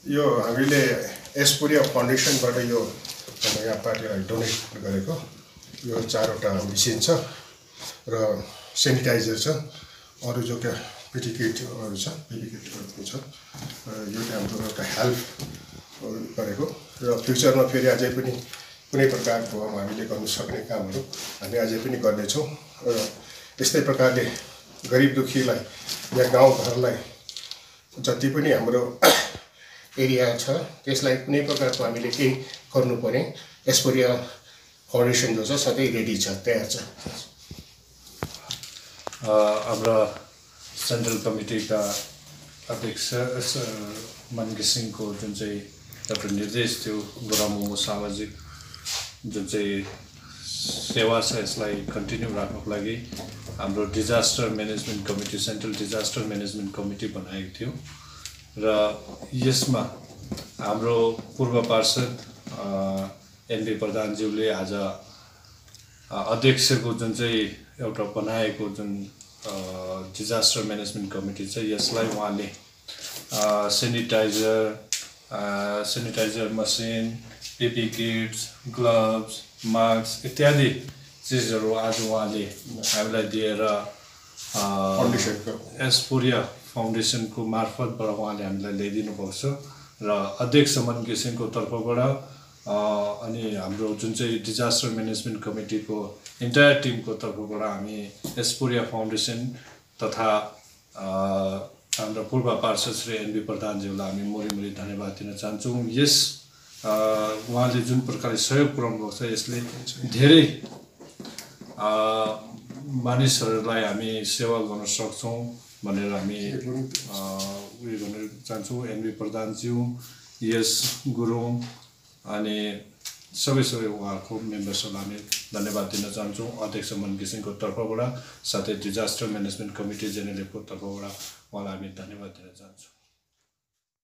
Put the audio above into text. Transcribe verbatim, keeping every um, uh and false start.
यो हामीले एस्पोरिया फाउन्डेसनबाट यो यहाँ पार्टीलाई डोनेट गरेको यो चारवटा मेसिन छ र सेनिटाइजर छ, अरू जो क्या पिटी किटहरू छ, पिपी किटहरू छ। यो चाहिँ हाम्रो एउटा हेल्प गरेको र फ्युचरमा फेरि अझै पनि कुनै प्रकारको हामीले गर्न सक्ने कामहरू हामी अझै पनि गर्नेछौँ र यस्तै प्रकारले गरिब दुखीलाई या गाउँघरलाई जति पनि हाम्रो एरिया छ त्यसलाई कुनै प्रकारको हामीले केही गर्नु पर्ने एस्पोरिया फाउन्डेसन जो छ सधैँ रेडी छ, तयार छ। हाम्रा सेन्ट्रल कमिटीका अध्यक्ष मन घिसिङको जुन चाहिँ एउटा निर्देश थियो गुरामुमो सामाजिक जुन चाहिँ सेवा छ यसलाई कन्टिन्यू राख्नको लागि हाम्रो disaster management committee central disaster management committee बनाएको थियो र यसमा हाम्रो पूर्व पार्षद एनबी प्रधानज्यूले आज अध्यक्षको जुन चाहिँ एउटा बनाएको जुन डिजास्टर म्यानेजमेन्ट कमिटी छ यसलाई उहाँले sanitiser sanitiser machine, PP kits, gloves, mask इत्यादि चिजहरू आज उहाँले हामीलाई दिएर एस्पोरिया फाउन्डेसनको मार्फतबाट उहाँले हामीलाई ल्याइदिनु भएको छ र अध्यक्ष मन घिसिङको तर्फबाट अनि हाम्रो जुन चाहिँ डिजास्टर म्यानेजमेन्ट कमिटीको इन्टायर टिमको तर्फबाट हामी एस्पोरिया फाउन्डेसन तथा हाम्रो पूर्व पार्षद श्री एनबी प्रधानज्यूलाई हामी मोरीमोरी धन्यवाद दिन चाहन्छौँ। यस उहाँले जुन प्रकारले सहयोग पुर्याउनु भएको छ यसले धेरै मानिसहरूलाई हामी सेवा गर्न सक्छौँ भनेर हामी उयो गर्न चाहन्छौँ। एनबी प्रधानज्यू, यस गुरुङ अनि सबै सबै उहाँको मेम्बर्सहरूलाई हामी धन्यवाद दिन चाहन्छौँ अध्यक्ष मन घिसिङको तर्फबाट, साथै डिजास्टर म्यानेजमेन्ट कमिटी जेनेरेलको तर्फबाट उहाँलाई हामी धन्यवाद दिन चाहन्छौँ।